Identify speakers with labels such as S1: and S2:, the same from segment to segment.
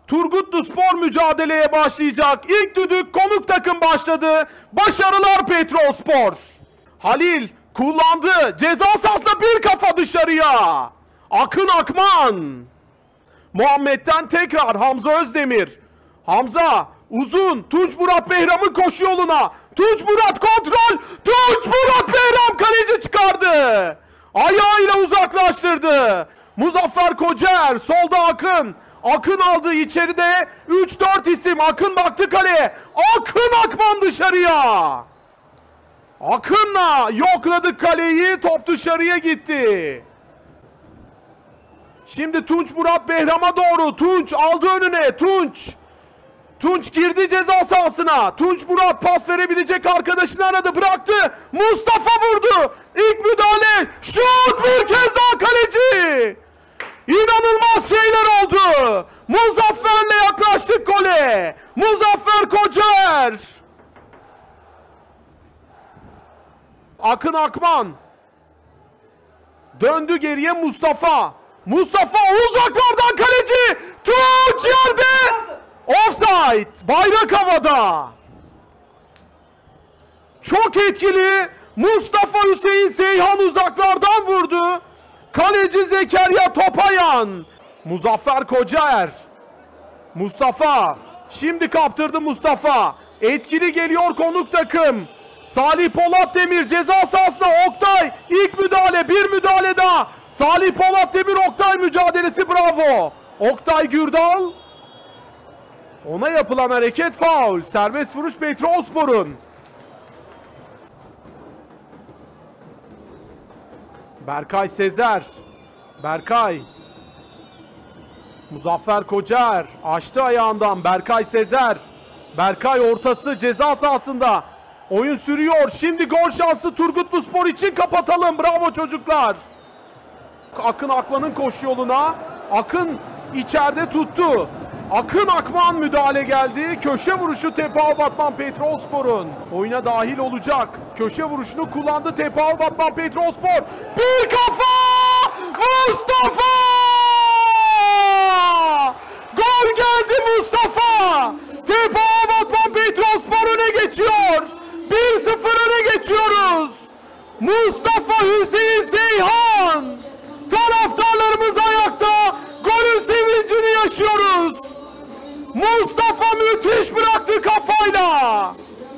S1: Turgutluspor mücadeleye başlayacak. İlk düdük konuk takım başladı. Başarılar Petrolspor. Halil kullandı. Ceza sahasında bir kafa dışarıya. Akın Akman. Muhammed'den tekrar Hamza Özdemir. Hamza uzun. Tunç Murat Behram'ın koşu yoluna. Tunç Murat kontrol. Tunç Murat Behram kaleci çıkardı. Ayağıyla uzaklaştırdı. Muzaffer Kocaer solda Akın. Akın aldı içeride 3-4 isim. Akın baktı kaleye. Akın Akman dışarıya. Akın'la yokladık kaleyi. Top dışarıya gitti. Şimdi Tunç Murat Behram'a doğru. Tunç aldı önüne. Tunç girdi ceza sahasına. Tunç Murat pas verebilecek arkadaşını aradı. Bıraktı. Mustafa vurdu. İlk müdahale. Şut, bir kez daha kaleci. İnanılmaz şeyler oldu. Muzaffer'le yaklaştık gole. Muzaffer Kocaer. Akın Akman. Döndü geriye Mustafa. Mustafa uzaklardan kaleci. Tunç yerde. Offside. Bayrak havada. Çok etkili. Mustafa Hüseyin Seyhan uzaklardan vurdu. Kaleci Zekeriya Topayan. Muzaffer Kocaer. Mustafa. Şimdi kaptırdı Mustafa. Etkili geliyor konuk takım. Salih Polat Demir ceza sahasına. Oktay. İlk müdahale. Bir müdahale daha. Salih Polat Demir Oktay mücadelesi, bravo. Oktay Gürdal. Ona yapılan hareket faul. Serbest vuruş Petrolspor'un. Berkay Sezer. Berkay. Muzaffer Kocaer. Açtı ayağından Berkay Sezer. Berkay ortası ceza sahasında. Oyun sürüyor. Şimdi gol şansı Turgutluspor için, kapatalım. Bravo çocuklar. Akın Akman'ın koşu yoluna. Akın içeride tuttu. Akın Akman müdahale geldi. Köşe vuruşu Tepal Batman Petrolspor'un. Oyuna dahil olacak. Köşe vuruşunu kullandı Tepal Batman Petrolspor. Bir kafa! Mustafa! Gol geldi Mustafa! Tepal Batman Petrolspor öne geçiyor. 1-0 öne geçiyoruz. Mustafa Hüseyin Seyhan. Taraftarlarımız ayakta. Golün sevincini yaşıyoruz. Mustafa müthiş bıraktı kafayla.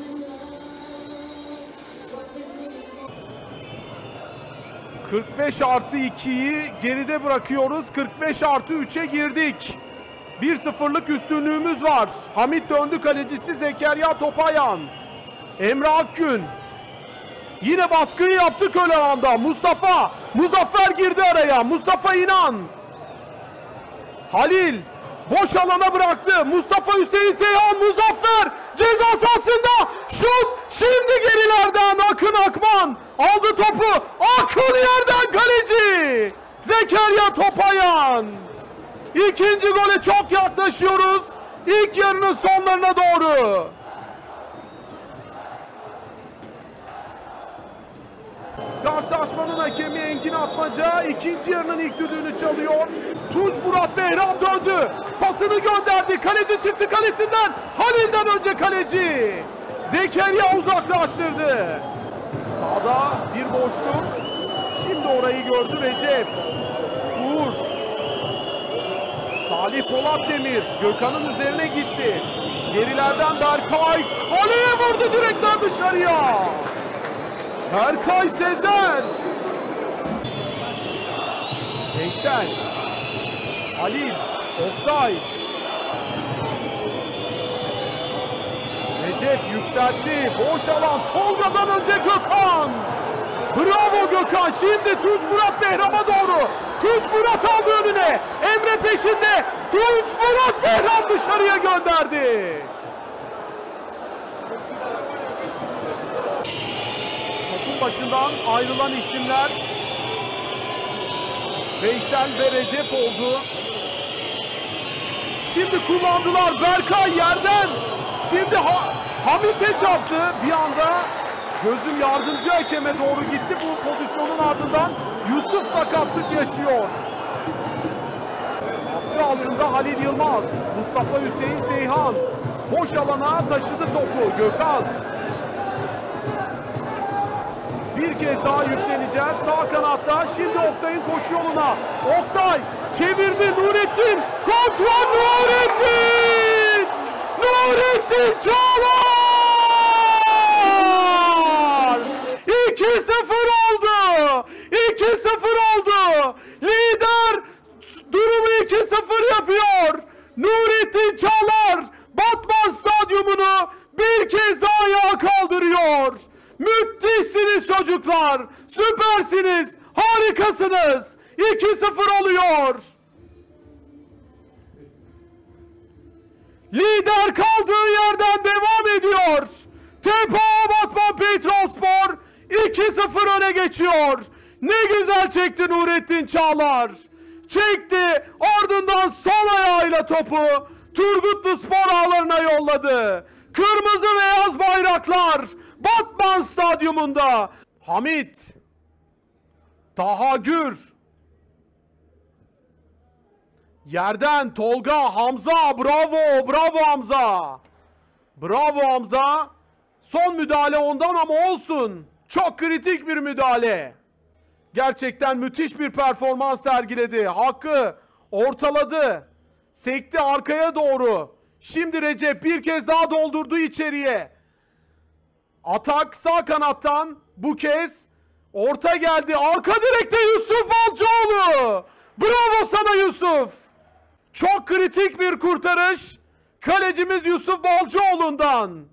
S1: ...45+2'yi geride bırakıyoruz. 45+3'e girdik. 1-0'lık üstünlüğümüz var. Hamit döndü, kalecisi Zekeriya Topayan. Emre Akgün. Yine baskıyı yaptık öyle anda. Mustafa. Muzaffer girdi araya. Mustafa İnan. Halil. Boş alana bıraktı. Mustafa Hüseyin Seyhan. Muzaffer. Ceza sahasında. Şut. Şimdi gerilerden Akın Akman. Aldı topu. Akın yerden kaleci. Zekeriya Topayan. İkinci gole çok yaklaşıyoruz. İlk yarının sonlarına doğru. Karşılaşmanın hakemi Engin Atmaca ikinci yarının ilk düdüğünü çalıyor. Tunç Murat Behram döndü. Pasını gönderdi. Kaleci çıktı kalesinden. Halil'den önce kaleci. Zekeriya uzaklaştırdı. Sağda bir boşluk. Şimdi orayı gördü Recep. Uğur. Salih Polat Demir. Gökhan'ın üzerine gitti. Gerilerden Berkay. Kaleye vurdu direkten dışarıya. Berkay Sezer. Veysel. Halil. Oktay. Recep yükseltti. Boş alan. Tolga'dan önce Gökhan. Bravo Gökhan. Şimdi Tunç Murat Behram'a doğru. Tunç Murat aldı önüne. Emre peşinde. Tunç Murat Behram dışarıya gönderdi. Başından ayrılan isimler Veysel ve Recep oldu. Şimdi kullandılar. Berkay yerden. Şimdi Hamit'e çarptı. Bir anda gözüm yardımcı hakeme doğru gitti. Bu pozisyonun ardından Yusuf sakatlık yaşıyor. Baskı baskı altında Halil Yılmaz. Mustafa Hüseyin Seyhan. Boş alana taşıdı topu. Gökhan. Bir kez daha yükleneceğiz. Sağ kanatta. Şimdi Oktay'ın koşu yoluna. Oktay çevirdi. Nurettin. Kontrol Nurettin. Nurettin Çağlar. 2-0 oldu. 2-0 oldu. Lider durumu 2-0 yapıyor. Nurettin Çağlar Batman Stadyumunu bir kez daha ayağa kaldırıyor. Müthişsiniz çocuklar. Süpersiniz. Harikasınız. 2-0 oluyor. Lider kaldığı yerden devam ediyor. Tepa Batman Petrolspor 2-0 öne geçiyor. Ne güzel çekti Nurettin Çağlar. Çekti, ardından sol ayağıyla topu Turgutluspor ağlarına yolladı. Kırmızı beyaz bayraklar Batman Stadyumunda. Hamit, Taha Gür, yerden Tolga, Hamza, bravo, bravo Hamza. Bravo Hamza. Son müdahale ondan ama olsun. Çok kritik bir müdahale. Gerçekten müthiş bir performans sergiledi. Hakkı ortaladı. Sekti arkaya doğru. Şimdi Recep bir kez daha doldurdu içeriye. Atak sağ kanattan bu kez orta geldi. Arka direkte Yusuf Balcıoğlu. Bravo sana Yusuf. Çok kritik bir kurtarış. Kalecimiz Yusuf Balcıoğlu'ndan.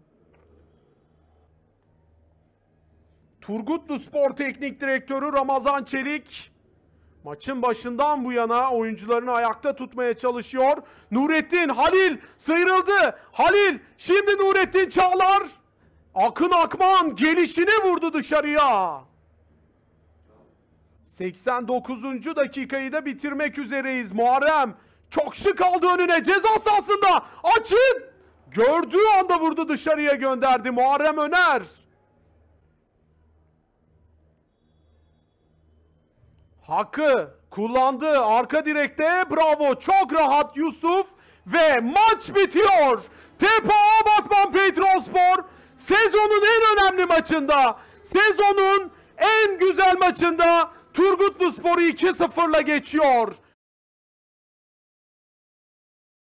S1: Turgutluspor Teknik Direktörü Ramazan Çelik maçın başından bu yana oyuncularını ayakta tutmaya çalışıyor. Nurettin, Halil sıyrıldı. Halil, şimdi Nurettin Çağlar. Akın Akman gelişini vurdu dışarıya. 89. dakikayı da bitirmek üzereyiz. Muharrem çok şık aldı önüne. Ceza sahasında açın. Gördüğü anda vurdu dışarıya gönderdi Muharrem Öner. Hakkı kullandı arka direkte, bravo, çok rahat Yusuf ve maç bitiyor. Tepa Batman Petrolspor sezonun en önemli maçında, sezonun en güzel maçında Turgutluspor'u 2-0'la geçiyor.